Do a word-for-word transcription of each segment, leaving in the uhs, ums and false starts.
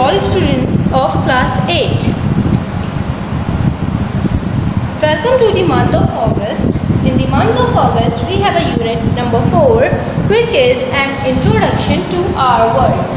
all students of class eight. Welcome to the month of August. In the month of August, we have a unit number four, which is an introduction to our world.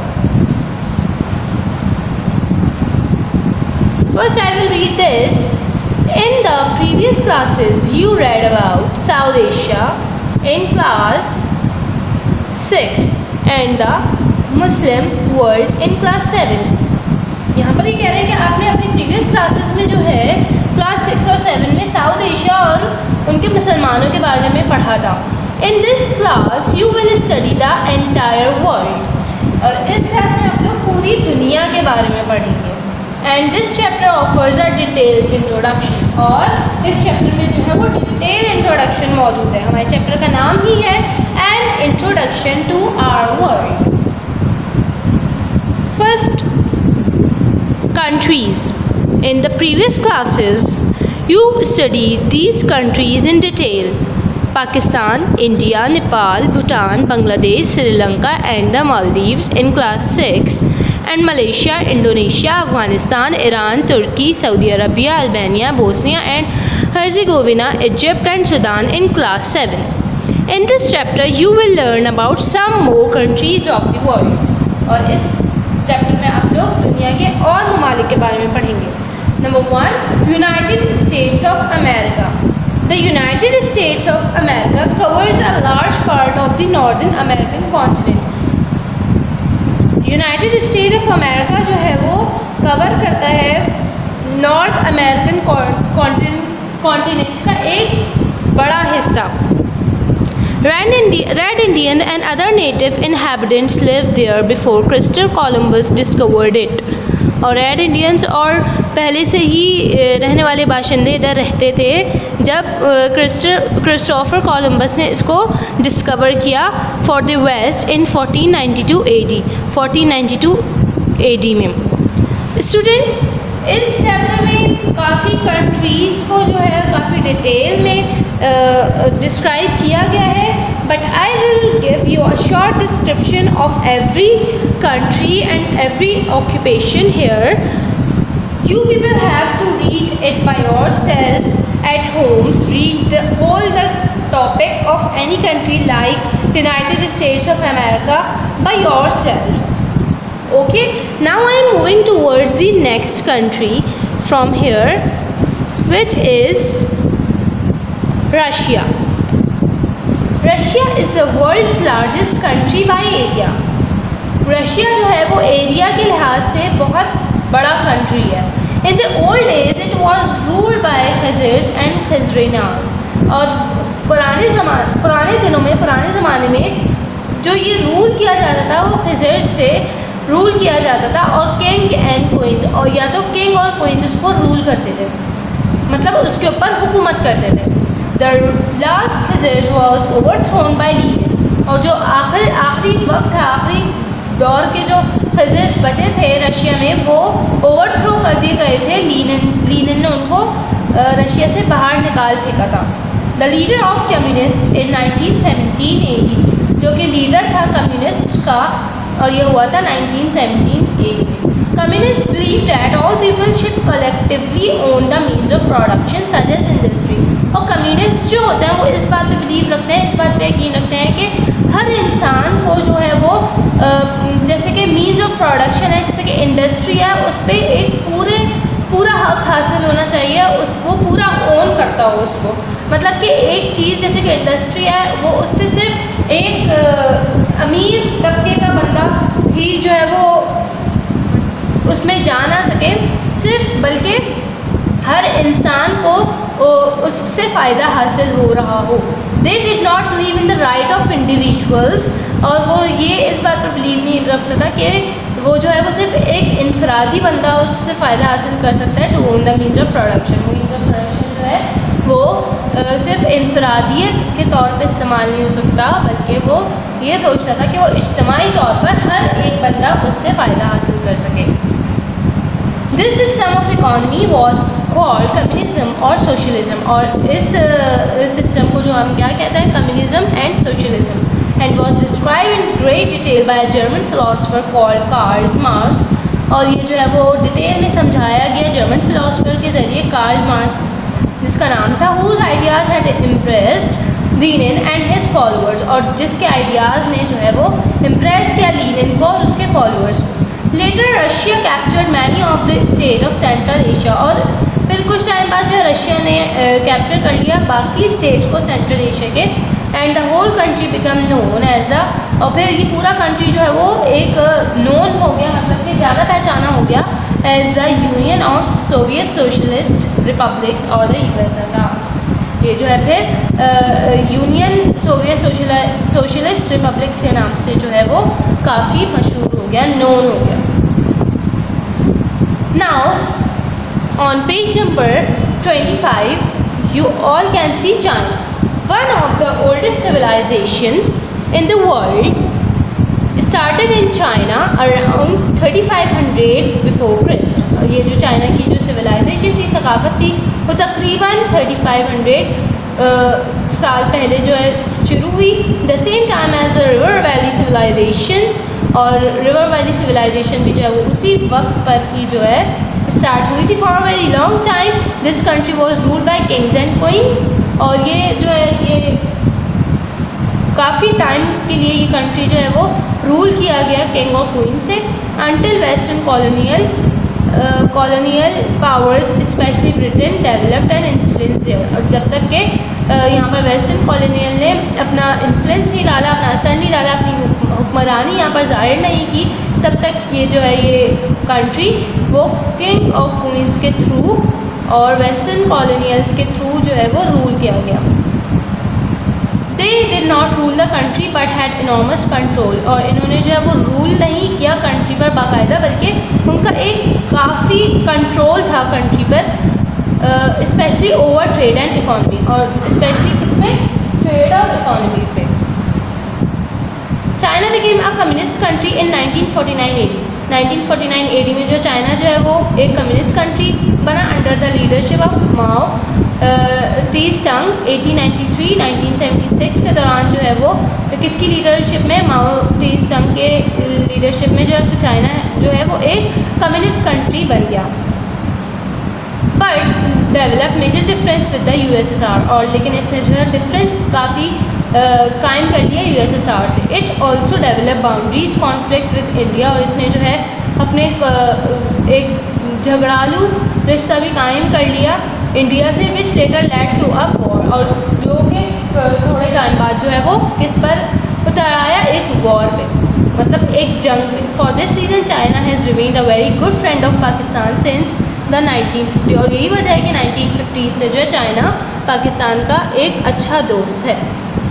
First, I will read this. In the previous classes, you read about South Asia in class six and the Muslim world in class seven. यहाँ पर ये कह रहे हैं कि आपने अपनी previous classes में जो है क्लास सिक्स और सेवन में साउथ एशिया और उनके मुसलमानों के बारे में पढ़ा था. In this class you will study the entire world. और इस क्लास में आप लोग पूरी दुनिया के बारे में पढ़ेंगे. And this chapter offers a detail introduction. और इस चैप्टर में जो है वो डिटेल इंट्रोडक्शन मौजूद है. हमारे चैप्टर का नाम ही है an introduction to our world. First, countries. In the previous classes, you studied these countries in detail. Pakistan, India, Nepal, Bhutan, Bangladesh, Sri Lanka and the Maldives in class six, and Malaysia, Indonesia, Afghanistan, Iran, Turkey, Saudi Arabia, Albania, Bosnia and Herzegovina, Egypt and Sudan in class seven. In this chapter, you will learn about some more countries of the world. और इस चैप्टर में आप लोग दुनिया के और ममालिक के बारे में पढ़ेंगे. Number one, United States of America. The United States of America covers a large part of the northern American continent. United State of America जो है वो कवर करता है नॉर्थ अमेरिकन कॉन्टिनेंट का एक बड़ा हिस्सा. Red, Indi Red Indian and other native inhabitants lived there before Christopher Columbus discovered it. और रेड इंडियंस और पहले से ही रहने वाले बाशिंदे इधर रहते थे जब क्रिस्टोफर कोलंबस ने इसको डिस्कवर किया for the west in fourteen ninety two A D fourteen ninety two A D में. स्टूडेंट्स, इस चैप्टर में काफ़ी कंट्रीज़ को जो है काफ़ी डिटेल में डिस्क्राइब uh, किया गया है. But I will give you a short description of every country and every occupation here. You people have to read it by yourself at homes. Read the whole the topic of any country like United States of America by yourself. Okay, now I am moving towards the next country from here, which is Russia. Russia is the world's largest country by area. Russia जो है वो area के लिहाज से बहुत बड़ा country है. In the old days it was ruled by Khazars and Khazarinas. और पुराने ज़माने पुराने दिनों में पुराने ज़माने में जो ये रूल किया जाता था वो खज़र्स से रूल किया जाता था. और किंग एंड क्वींस, और या तो किंग और क्वींस उसको रूल करते थे, मतलब उसके ऊपर हुकूमत करते थे. The last czars was overthrown by Lenin. और जो आखिर आखिरी वक्त था, आखिरी दौर के जो खज़र्स बचे थे रशिया में वो ओवरथ्रो कर दिए गए थे. लीनिन लीनिन ने उनको रशिया से बाहर निकाल फेंका था. The leader of communist in nineteen seventeen A D, जो कि लीडर था कम्युनिस्ट का, और ये हुआ था नाइनटीन सेवनटीन ए डी में. Communist believe that all people should collectively own the means of production such as industry. और कम्युनिस्ट जो होते हैं वो इस बात पे बिलीव रखते हैं, इस बात पे यकीन रखते हैं कि हर इंसान को जो है वो जैसे कि मीन्स ऑफ प्रोडक्शन है, जैसे कि इंडस्ट्री है, उस पर एक पूरे पूरा हक हासिल होना चाहिए, उस वो पूरा ओन करता हो उसको. मतलब कि एक चीज़ जैसे कि इंडस्ट्री है वो उस पर सिर्फ एक आ, अमीर तबके का बंदा ही जो है वो उसमें जा ना सके सिर्फ, बल्कि हर इंसान को उससे फ़ायदा हासिल हो रहा हो. They did not believe in the right of individuals. और वो ये इस बात पर बिलीव नहीं रखता था कि वो जो है वो सिर्फ एक इनफरादी बंदा उससे फ़ायदा हासिल कर सकता है to own the means of production. वो मीन्स ऑफ प्रोडक्शन जो है वो आ, सिर्फ इनफरादियत के तौर पे इस्तेमाल नहीं हो सकता, बल्कि वो ये सोचता था कि वो इज्तिमाई तौर पर हर एक बंदा उससे फ़ायदा हासिल कर सके. This system of economy was called communism और सोशलिज्म. और इस सिस्टम को जो हम क्या कहते हैं, communism and socialism. and was described in great detail by a German philosopher called Karl Marx. और ये जो है वो डिटेल में समझाया गया जर्मन फिलोसफर के ज़रिए, कार्ल मार्क्स जिसका नाम था, whose ideas had impressed Lenin and his followers, और जिसके आइडियाज़ ने जो है वो इम्प्रेस किया लीनिन को और उसके फॉलोअर्स को। Later Russia captured many of the state of central Asia, और फिर कुछ टाइम बाद जो है रशिया ने कैप्चर uh, कर लिया बाकी स्टेट्स को सेंट्रल एशिया के, and the whole country become known as the, और फिर ये पूरा कंट्री जो है वो एक नोन uh, हो गया, मतलब कि ज़्यादा पहचाना हो गया as the Union of Soviet Socialist Republics और द यूएसएसआर। ये जो है फिर यूनियन सोवियत सोशलिस्ट रिपब्लिक के नाम से जो है वो काफ़ी मशहूर हो गया, नोन हो गया। Now on page number twenty five you all can see China, one of the oldest civilization in the world started in China around thirty five hundred before Christ. ये जो चाइना की जो सिविलाइजेशन थी, सकाफत थी, वो तकरीबन थर्टी फाइव हंड्रेड साल पहले जो है शुरू हुई। The same time as the river valley civilizations, और रिवर वैली सिविलाइजेशन भी जो है वो उसी वक्त पर ही जो है स्टार्ट हुई थी। For a very long time this country was ruled by kings and queen, और ये जो है ये काफ़ी टाइम के लिए ये कंट्री जो है वो रूल किया गया किंग और क्वीन से, until western colonial colonial powers specially Britain developed and influence there, और जब तक के uh, यहाँ पर वेस्टर्न कॉलोनियल ने अपना इन्फ्लुएंस नहीं डाला, अपना असर नहीं डाला, अपनी हुक्मरानी यहाँ पर जाहिर नहीं की, तब तक ये जो है ये कंट्री वो किंग और क्वींस के थ्रू और वेस्टर्न कॉलोनियल्स के थ्रू जो है वो रूल किया गया। They did not rule the country but had enormous control, और इन्होंने जो है वो रूल नहीं किया कंट्री पर बाकायदा, बल्कि उनका एक काफ़ी कंट्रोल था कंट्री पर, specially over trade and economy, और स्पेशली किसमें, ट्रेड और इकोनॉमी पे। China became a communist country in nineteen forty nine A D. Nineteen forty nine A D में जो चाइना जो है वो एक कम्युनिस्ट कंट्री बना under the leadership of Mao Tse Tung. Eighteen ninety three nineteen seventy six के दौरान जो है वो किसकी लीडरशिप में, माओ टीज टंग के लीडरशिप में जो है चाइना जो है वो एक कम्युनिस्ट कंट्री बन गया। But develop major difference with the USSR, और लेकिन इसने जो है डिफरेंस काफ़ी कायम कर लिया यूएसएसआर से। It also develop boundaries conflict with India, और इसने जो है अपने एक झगड़ालू रिश्ता भी कायम कर लिया इंडिया से, which later led to a war, और जो कि थोड़े टाइम बाद जो है वो किस पर उतर आया, एक वॉर पे, मतलब एक जंग पे। For this reason China has remained a very good friend of Pakistan since the nineteen fifty, और यही वजह है कि नाइनटीन फिफ्टी से जो है चाइना पाकिस्तान का एक अच्छा दोस्त है।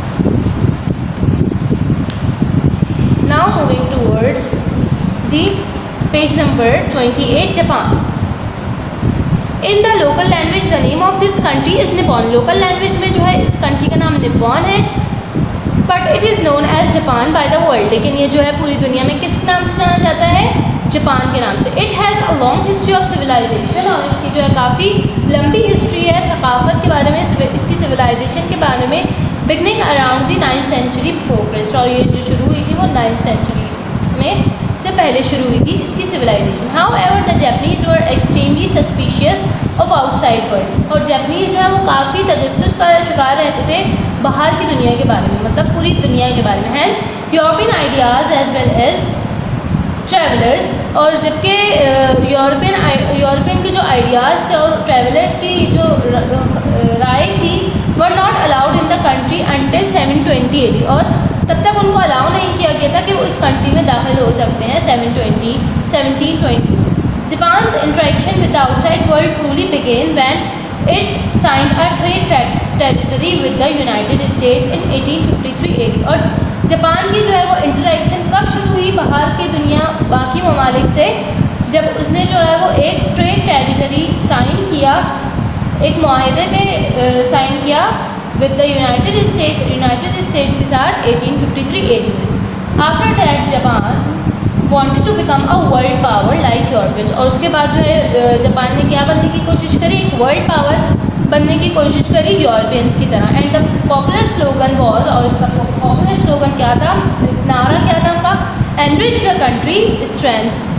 Now moving towards the page number twenty-eight, Japan. In the local language, the name of this country is Nippon. Local language में जो है इस country का नाम निप्पॉन है, but it is known as Japan by the world. लेकिन ये जो है पूरी दुनिया में किस नाम से जाना जाता है, जापान के नाम से। It has a long history of civilization, और इसकी जो है काफ़ी लंबी हिस्ट्री है सकाफत के बारे में, इसकी सिविलाइजेशन के बारे में, beginning around the ninth century before Christ, और ये जो शुरू हुई थी वो नाइन्थ सेंचुरी में से पहले शुरू हुई थी इसकी civilization. However the Japanese were extremely suspicious of outside world, और जैपनीज जो है वो काफ़ी तजस्सुस का शिकार रहते थे बाहर की दुनिया के बारे में, मतलब पूरी दुनिया के बारे में। Hence European ideas as well as travellers, और जबकि यूरोपियन यूरोपियन के जो आइडियाज़ थे और ट्रैवलर्स की जो राय थी were not allowed in the country until seven twenty A D, और तब तक उनको अलाउ नहीं किया गया था कि वो इस कंट्री में दाखिल हो सकते हैं seven twenty seventeen twenty. Japan's interaction with the outside world truly began when it signed a trade territory with the United States in eighteen fifty three A D, और जापान की जो है वो इंटरेक्शन कब शुरू हुई बाहर की दुनिया बाकी ममालिक से, जब उसने जो है वो एक ट्रेड टेरिटरी साइन किया, एक मुआहदे पे साइन किया with the United States United States के साथ eighteen fifty three A D में। After that Japan wanted to become a world power like Europeans, और उसके बाद जो है जापान ने क्या बनने की कोशिश करी, एक वर्ल्ड पावर बनने की कोशिश करी यूरोपियंस की तरह। And the popular slogan was, और इसका पॉपुलर स्लोगन क्या था, नारा क्या था उनका, enrich the country strength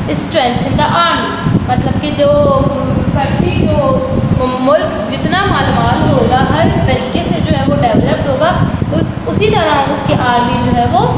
strengthen the army, मतलब कि जो कंट्री जो मुल्क जितना मालूमात होगा हर तरीके से जो है वो डेवलप्ड होगा, उस उसी तरह उसकी आर्मी जो है वो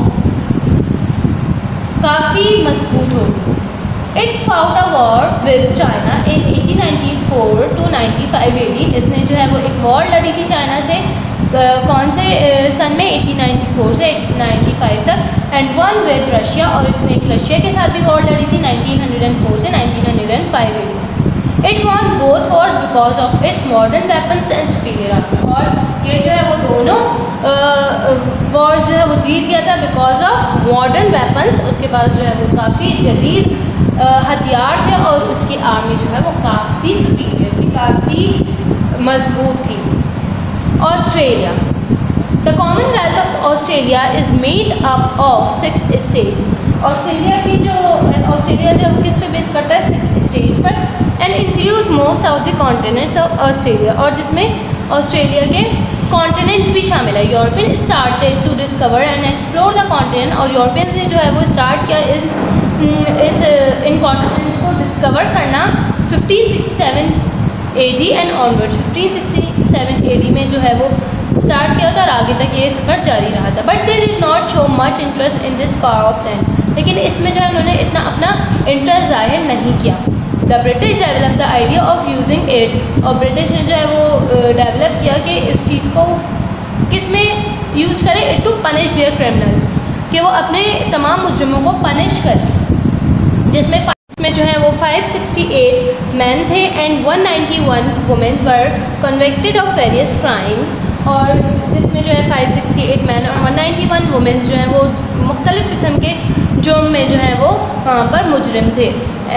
काफ़ी मजबूत होगी। It fought a war with China in eighteen ninety four to ninety five A D. इसने जो है वो एक वॉर लड़ी थी चाइना से, कौन से सन में, एटीन नाइंटी फोर से नाइंटी फाइव तक, एंड वन विद रशिया, और इसने रशिया के साथ भी वॉर लड़ी थी नाइंटीन हंड्रेड फोर से nineteen hundred five A D. It won both wars because of its modern weapons and superior army, और ये जो है वो दोनों वॉर्स जो है वो जीत गया था बिकॉज ऑफ मॉडर्न वेपन्स। उसके पास जो है वो काफ़ी जदीद हथियार थे और उसकी आर्मी जो है वो काफ़ी सुपीरियर थी, काफ़ी मजबूत थी। Australia, the Commonwealth of Australia is made up of six states. Australia की जो ऑस्ट्रेलिया जो है वो किस पे बेस करता है, सिक्स स्टेट्स पर, and includes most of the continents of Australia, और जिसमें ऑस्ट्रेलिया के कॉन्टिनेंट्स भी शामिल है। European started to discover and explore the continent, और यूरोपियंस ने जो है वो स्टार्ट किया इस इस इन कॉन्टिनेंट्स को डिस्कवर करना fifteen sixty seven A D and onwards. Fifteen sixty seven A D में जो है वो स्टार्ट किया था और आगे तक ये सफ़र जारी रहा था। But they did not show much interest in this far of land, लेकिन इसमें जो है उन्होंने इतना अपना इंटरेस्ट जाहिर नहीं किया। The British develop the idea of using it, और ब्रिटिश ने जो है वो डेवलप किया कि इस चीज़ को किस में यूज़ करें, it to punish their criminals, कि वो अपने तमाम मुजरिमों को पनिश करें, जिसमें इसमें जो है वो फाइव सिक्सटी एट मैन थे and one ninety one women were convicted of various crimes, और जिसमें जो है फाइव सिक्सटी एट मैन और वन नाइंटी वन वुमेन्स जो हैं वो मुख्तलिफ़ किस्म के जुर्म में जो है वो वहाँ पर मुजरिम थे।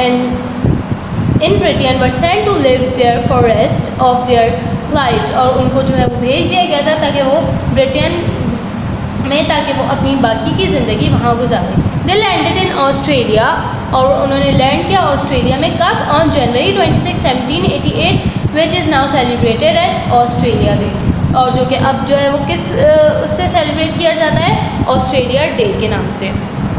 And in Britain were sent to live there for rest of their lives, और उनको जो है वो भेज दिया गया था ताकि वो ब्रिटेन में ताकि वो अपनी बाकी की ज़िंदगी वहाँ गुजारें। दे लैंडेड इन ऑस्ट्रेलिया, और उन्होंने लैंड किया ऑस्ट्रेलिया में कब, on January twenty six seventeen eighty eight, which is now celebrated as Australia Day, और जो कि अब जो है वो किस उससे सेलिब्रेट किया जाता है, ऑस्ट्रेलिया डे के नाम से।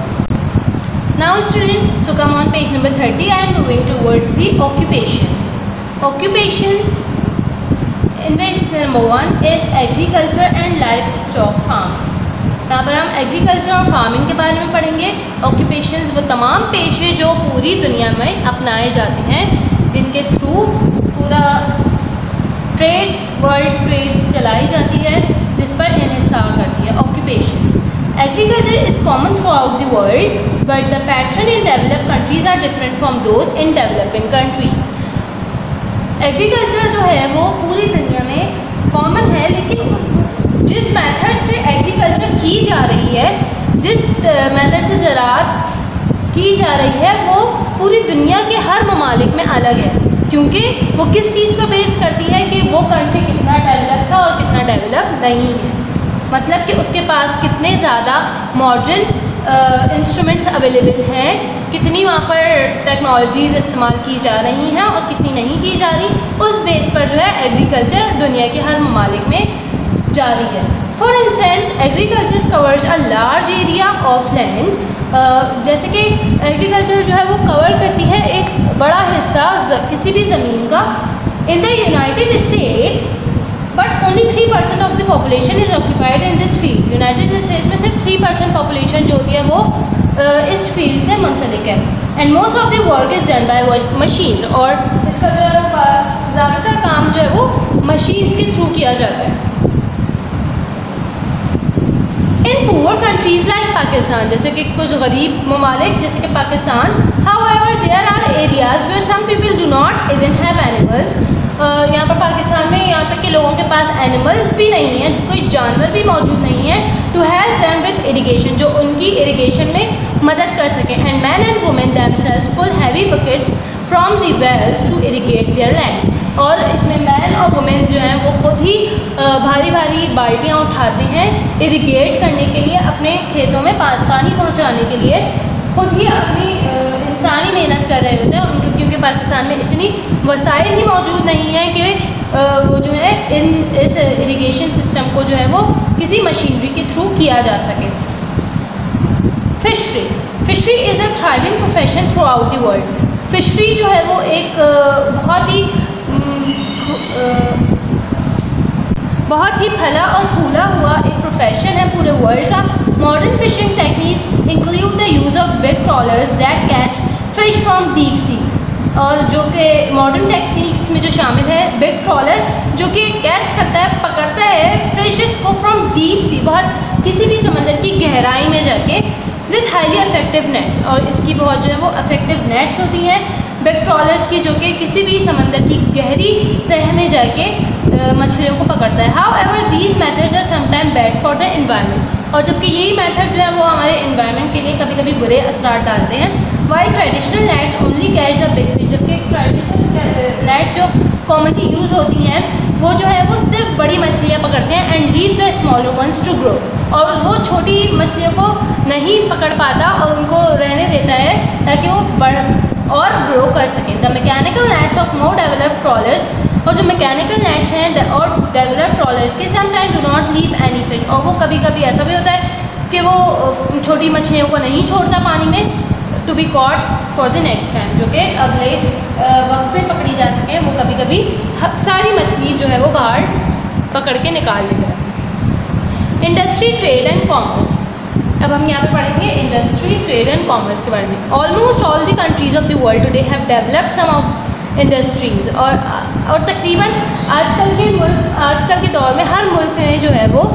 Now students, so come on page number thirty, I am moving towards the occupations. Occupations in which number one is agriculture and livestock farm. यहाँ पर हम एग्रीकल्चर और फार्मिंग के बारे में पढ़ेंगे। ऑक्यूपेशंस वो तमाम पेशे जो पूरी दुनिया में अपनाए जाते हैं, जिनके थ्रू पूरा ट्रेड, वर्ल्ड ट्रेड चलाई जाती है, जिस पर इन्हिसार करती है occupations. Agriculture is common throughout the world, but the pattern in developed countries are different from those in developing countries. Agriculture जो है वो पूरी दुनिया में कॉमन है, लेकिन जिस मेथड से एग्रीकल्चर की जा रही है, जिस मेथड से ज़राअत की जा रही है, वो पूरी दुनिया के हर ममालिक में अलग है, क्योंकि वो किस चीज़ पर बेस करती है कि वो कंट्री कितना डेवलप है और कितना डेवलप नहीं है। मतलब कि उसके पास कितने ज़्यादा मॉडर्न इंस्ट्रूमेंट्स अवेलेबल हैं, कितनी वहाँ पर टेक्नोलॉजीज़ इस्तेमाल की जा रही हैं और कितनी नहीं की जा रही, उस बेस पर जो है एग्रीकल्चर दुनिया के हर ममालिक में जारी है। For instance, agriculture covers a large area of land, जैसे कि एग्रीकल्चर जो है वो कवर करती है एक बड़ा हिस्सा किसी भी ज़मीन का। In the United States but only three percent of the population is occupied in this field. United States में सिर्फ थ्री परसेंट पॉपुलेशन जो होती है वो uh, इस फील्ड से मुंसलिक है। And most of the work is done by machines, और इसका जो है ज़्यादातर काम जो है वो मशीन्स के थ्रू किया जाता है। In poor countries like Pakistan, जैसे कि कुछ गरीब ममालिक जैसे कि Pakistan, however there are areas where some people do not even have animals. यहाँ पर पाकिस्तान में यहाँ तक कि लोगों के पास एनिमल्स भी नहीं हैं, कोई जानवर भी मौजूद नहीं है, to help them with irrigation, जो उनकी इरिगेशन में मदद कर सकें। And man and women themselves pull heavy buckets from the wells to irrigate their lands, और इसमें मैन और वुमेन जो हैं वो खुद ही भारी भारी बाल्टियाँ उठाते हैं इरिगेट करने के लिए, अपने खेतों में पा, पानी पहुँचाने के लिए खुद ही अपनी इंसानी मेहनत कर रहे होते हैं, उनके क्योंकि पाकिस्तान में इतनी वसाइल ही मौजूद नहीं है कि वो जो है इन इस इरिगेशन सिस्टम को जो है वो किसी मशीनरी के थ्रू किया जा सके। Fishery fishery is a thriving profession throughout the world. Fishery जो है वो एक बहुत ही बहुत ही फला और फूला हुआ एक प्रोफेशन है पूरे वर्ल्ड का। Modern fishing techniques include the use of big trawlers that catch fish from deep sea, और जो कि मॉडर्न टेक्निक्स में जो शामिल है बिग ट्रॉलर जो कि कैच करता है, पकड़ता है फिशेस को फ्रॉम डीप सी, बहुत किसी भी समंदर की गहराई में जाके, विथ हाईली इफेक्टिव नेट्स, और इसकी बहुत जो है वो इफेक्टिव नेट्स होती हैं बिग ट्रॉलर्स की, जो कि किसी भी समंदर की गहरी तह में जाके मछलियों को पकड़ता है। However these methods are sometime bad for the environment, और जबकि यही मेथड जो है वो हमारे इन्वायरमेंट के लिए कभी कभी बुरे असरात डालते हैं। While traditional nets only catch the big fish, जबकि ट्रेडिशनल नेट जो कॉमनली यूज़ होती हैं वो जो है वो सिर्फ बड़ी मछलियाँ पकड़ते हैं, and leave the smaller ones to grow, और वो छोटी मछलियों को नहीं पकड़ पाता और उनको रहने देता है ताकि वो बढ़ और ग्रो कर सकें। The mechanical nets of more developed trawlers, और जो मैकेनिकल नेट्स हैं और डेवलप्ड ट्रॉलर्स के sometime do not leave any fish, और वो कभी कभी ऐसा भी होता है कि वो छोटी मछलियों को नहीं छोड़ता पानी में, to be caught for the next time, जो कि अगले वक्त में पकड़ी जा सके। वो कभी कभी सारी मछली जो है वो बाहर पकड़ के निकाल लेता है। Industry, trade and commerce. अब हम यहाँ पे पढ़ेंगे इंडस्ट्री, ट्रेड एंड कॉमर्स के बारे में। Almost all the countries of the world today have developed some of industries, और और तकरीबन आजकल के मुल्क आजकल के दौर में हर मुल्क ने जो है वो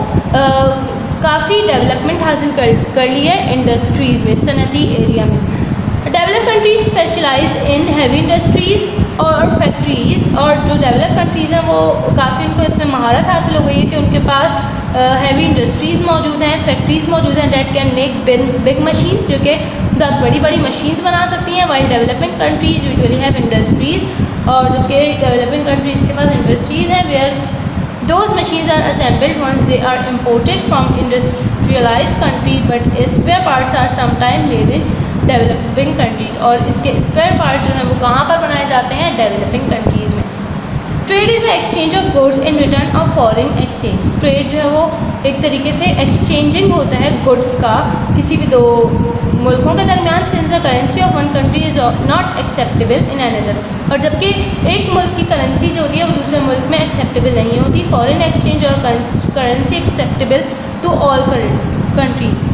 काफ़ी डेवलपमेंट हासिल कर कर ली है इंडस्ट्रीज़ में, सनती एरिया में। Develop countries specialize in heavy industries और फैक्ट्रीज़, और जो डेवलप कंट्रीज़ हैं वो काफ़ी उनको इसमें महारत हासिल हो गई है कि उनके पास हैवी इंडस्ट्रीज़ मौजूद हैं, फैक्ट्रीज़ मौजूद हैं that can make big machines, जो कि बहुत बड़ी बड़ी मशीन्स बना सकती हैं। While developing countries usually have industries, और जो कि डेवलपिंग कंट्रीज़ के पास इंडस्ट्रीज़ हैं where those machines are assembled once they are imported from industrialized countries, but spare parts are sometimes made in developing countries, और इसके spare parts जो हैं वो कहाँ पर बनाए जाते हैं? डेवलपिंग कंट्रीज़ में। Trade is exchange of goods in return of foreign exchange. Trade जो है वो एक तरीके से एक्सचेंजिंग होता है गुड्स का किसी भी दो मुल्कों के दरमियान, since the currency of one country is not acceptable in another, और जबकि एक मुल्क की करेंसी जो होती है वो दूसरे मुल्क में एक्सेप्टेबल नहीं होती। फॉरेन एक्सचेंज और currency acceptable to all countries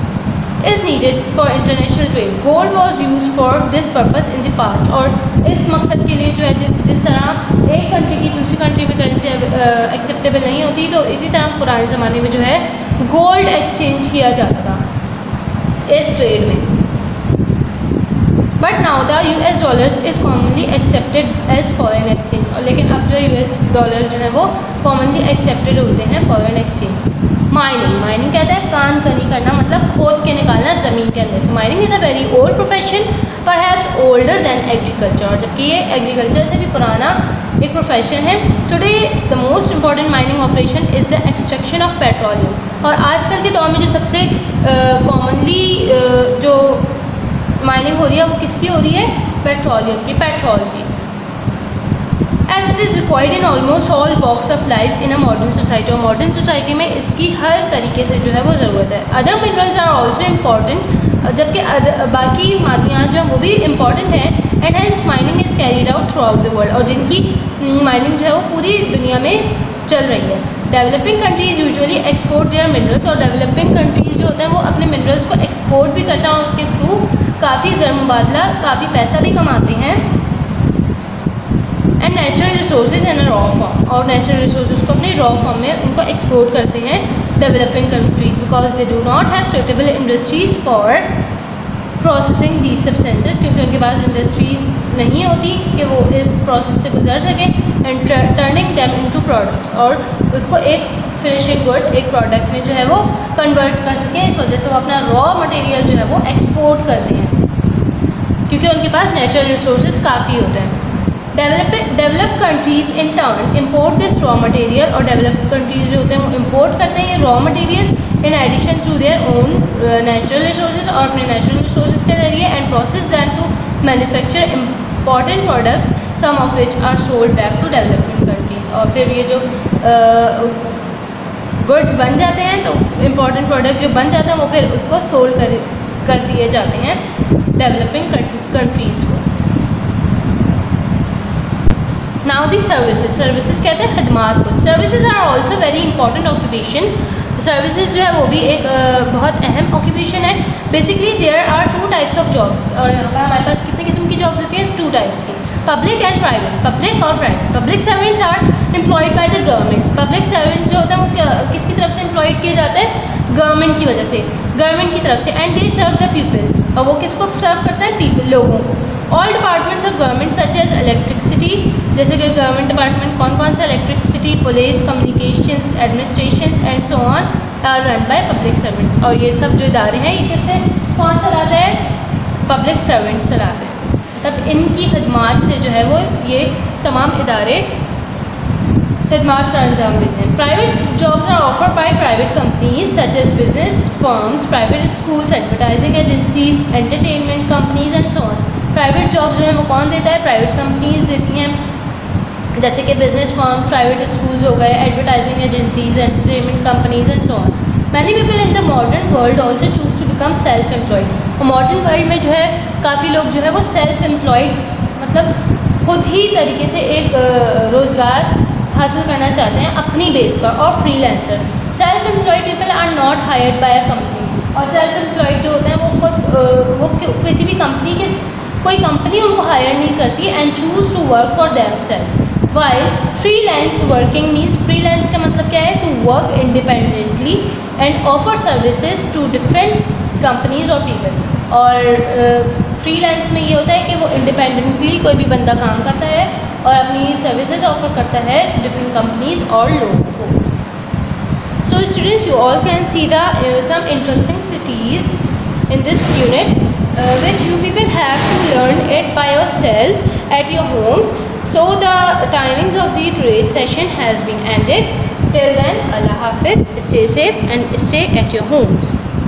is needed for international trade. Gold was use for this purpose in the past, और इस मकसद के लिए जो है जि, जिस तरह एक कंट्री की दूसरी कंट्री में करेंसी एक्सेप्टेबल नहीं होती, तो इसी तरह पुराने ज़माने में जो है गोल्ड एक्सचेंज किया जाता था इस ट्रेड में। But now the U S dollars is commonly accepted as foreign exchange, और लेकिन अब जो यू एस डॉलर्स जो है वो कॉमनली एक्सेप्टेड होते हैं फॉरेन एक्सचेंज। माइनिंग, माइनिंग कहता है कान कनी करना, मतलब खोद के निकालना ज़मीन के अंदर से। Mining is a very old profession, perhaps older than agriculture, और जबकि ये एग्रीकल्चर से भी पुराना एक प्रोफेशन है। Today the most important mining operation is the extraction of petroleum, और आजकल के दौर में जो सबसे कॉमनली uh, uh, जो माइनिंग हो रही है वो किसकी हो रही है? पेट्रोलियम की, पेट्रोल की। As it is required in almost all walks of life in a modern society, और मॉडर्न सोसाइटी में इसकी हर तरीके से जो है वो ज़रूरत है। Other minerals are also important, जबकि बाकी मादियात जो हैं वो भी इम्पॉर्टेंट हैं, and hence mining is carried out throughout the world, और जिनकी माइनिंग जो है वो पूरी दुनिया में चल रही है। Developing countries usually export their minerals, और डेवलपिंग कंट्रीज़ जो होते हैं वो अपने मिनरल्स को एक्सपोर्ट भी करते हैं, और उसके थ्रू काफ़ी ज़र मुबादला, काफ़ी पैसा भी कमाते हैं। And natural resources in a raw form, और नेचुरल रिसोर्सेज को अपने रॉ फॉर्म में उनको एक्सपोर्ट करते हैं developing countries, because they do not have suitable industries for processing these substances, क्योंकि उनके पास इंडस्ट्रीज़ नहीं होती कि वो इस प्रोसेस से गुजर सकें, and turning them into products, और उसको एक फिनिशिंग गुड, एक प्रोडक्ट में जो है वो कन्वर्ट कर सकें। इस वजह से वो अपना रॉ मटेरियल जो है वो एक्सपोर्ट करते हैं, क्योंकि उनके पास नेचुरल रिसोर्सेज काफ़ी होते हैं। Develop develop countries in turn import this raw material, और डेवलप कंट्रीज़ जो होते हैं वो इम्पोर्ट करते हैं ये raw material in addition to their own natural resources, और अपने नेचुरल रिसोर्सेज के जरिए, and process that to manufacture important products, some of which are sold back to developing countries. और फिर ये जो गुड्स uh, बन जाते हैं, तो इम्पॉर्टेंट प्रोडक्ट जो बन जाते हैं वो फिर उसको सोल्ड कर कर दिए जाते हैं डेवलपिंग कंट्रीज़ को। नाउ दी सर्विसेज, सर्विसेज कहते हैं खदमात को। Services are also very important occupation. Services जो है वो भी एक uh, बहुत अहम ऑक्यूपेशन है। Basically there are two types of jobs, और यहाँ पर हमारे पास कितने किस्म की जॉब्स होती हैं? टू टाइप्स की, पब्लिक एंड प्राइवेट। पब्लिक और private. Public servants are employed by the government. Public servant जो होता है वो किसकी तरफ से एम्प्लॉयड किए जाते हैं? गवर्नमेंट की वजह से, गवर्नमेंट की तरफ से। And they serve the people, और वो किसको सर्व करता है? पीपल, लोगों को। All departments of government such as electricity, जैसे कि गवर्नमेंट डिपार्टमेंट कौन कौन सा? Electricity, police, communications, administrations and so on are run by public servants. और ये सब जो इदारे हैं ये किससे कौन चलाता है? पब्लिक सर्वेंट्स चलाते हैं। तब इनकी खदमात से जो है वो ये तमाम इदारे खदमात से अंजाम देते हैं। Private jobs are offered by private companies such as business firms, private schools, advertising agencies, entertainment companies and so on. Private job जो है वो कौन देता है? प्राइवेट कंपनीज देती हैं, जैसे कि बिजनेस फर्म, प्राइवेट स्कूल्स हो गए, advertising agencies, entertainment companies and so on. Many people in the modern world also choose to become self employed. और मॉडर्न वर्ल्ड में जो है काफ़ी लोग जो है वो सेल्फ एम्प्लॉयड, मतलब खुद ही तरीके से एक रोज़गार हासिल करना चाहते हैं अपनी बेस पर, और freelancer. Self employed people are not hired by a company. और सेल्फ एम्प्लॉयड जो होते हैं वो खुद वो किसी भी कंपनी के, कोई कंपनी उनको हायर नहीं करती, and choose to work for themselves. While freelance working means, freelance का मतलब क्या है? To work independently and offer services to different companies और पीपल। और फ्रीलांस uh, में ये होता है कि वो इंडिपेंडेंटली कोई भी बंदा काम करता है और अपनी सर्विसेज ऑफर करता है डिफरेंट कंपनीज और लोगों को। So students, you all can see the some interesting cities in this unit uh, which you people have to learn it by yourself at your homes. So the timings of the today's session has been ended. Till then, Allah Hafiz, stay safe and stay at your homes.